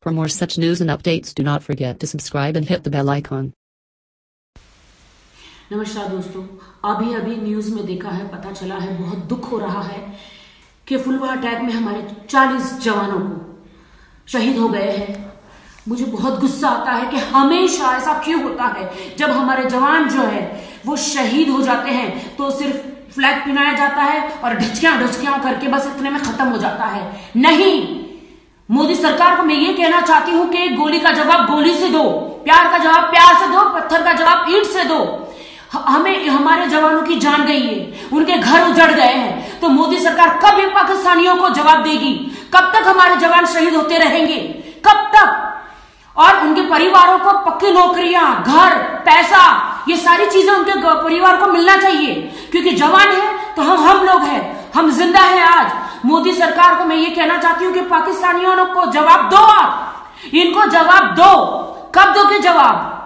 For more such news and updates, do not forget to subscribe and hit the bell icon. नमस्कार दोस्तों, अभी news में देखा है, पता चला है, बहुत दुख हो रहा है कि पुलवामा अटैक में हमारे 40 जवानों को शहीद हो गए हैं। मुझे बहुत गुस्सा आता है कि हमेशा ऐसा क्यों होता है। जब हमारे जवान जो है वो शहीद हो जाते हैं तो सिर्फ फ्लैग पिनाया जाता है और ढचकियां करके बस इतने में खत्म हो जाता है। नहीं, मोदी सरकार को मैं ये कहना चाहती हूं कि गोली का जवाब गोली से दो, प्यार का जवाब प्यार से दो, पत्थर का जवाब ईंट से दो। हमें हमारे जवानों की जान गई है, उनके घर उजड़ गए हैं, तो मोदी सरकार कब इन पाकिस्तानियों को जवाब देगी? कब तक हमारे जवान शहीद होते रहेंगे? कब तक? और उनके परिवारों को पक्की नौकरियां, घर, पैसा, ये सारी चीजें उनके परिवार को मिलना चाहिए, क्योंकि जवान है तो हम लोग हैं, हम जिंदा हैं। आज मोदी सरकार को मैं ये कहना चाहती हूं कि पाकिस्तानियों को जवाब दो, आप इनको जवाब दो। कब दोगे जवाब?